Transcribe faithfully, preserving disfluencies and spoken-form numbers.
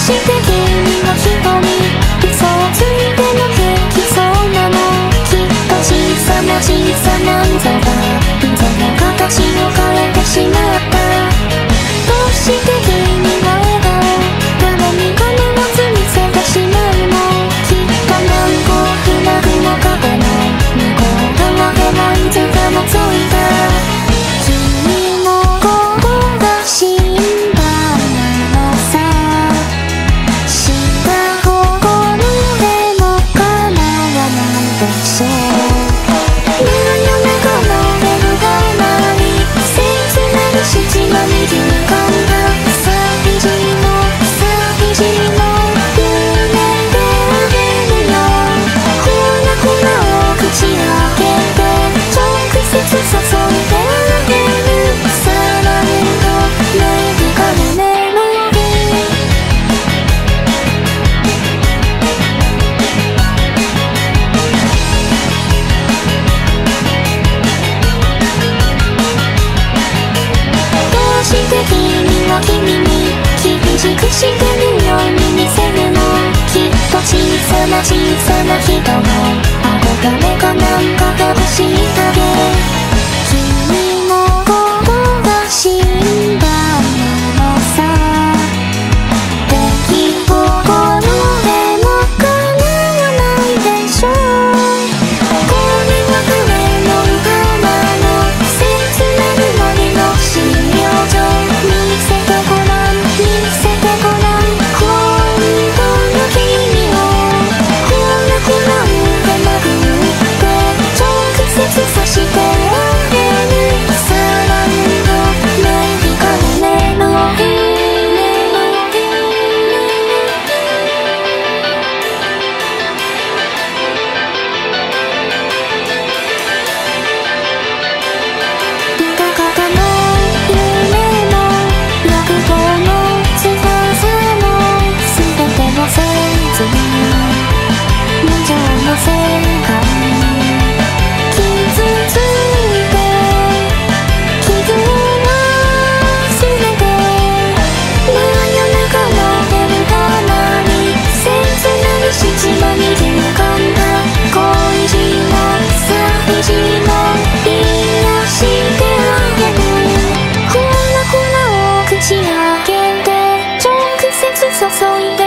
して君の人に嘘をついても平気そうなの。きっと小さな小さな溝が溝の形を変えてしまった。どうして君の笑顔誰に必ず見せてしまうの。きっと何個フラグの壁の向こう側でもいつかのついた君のことが心配なのさ。した心でも叶わないでしょう。真夜中のベルが鳴り切なる七の二十間が寂しいの寂しいの夢であげるよ。ほらほらを口開けて直接注いであげる。さらにとメディカルメロディー。どうして君は君に厳しくしてるように見せるの。きっと小さな小さな人の憧れかなんかが欲しいだけ。君のことが心配なのさ。出来心でも叶わないでしょう。これは彼の花の切なる森の資料上。見せてごらん見せてごらん本当の君を。ほらほら腕まくって直接さしてあげる。さらにとメディカルメロディー。高かの夢の欲望の翼も全てのせずに無情の世界に傷ついて傷を忘れて。真夜中のベルが鳴り切なる七の二十間が恋路の寂しいの癒してあげる。ほらほらを口開けて直接注いで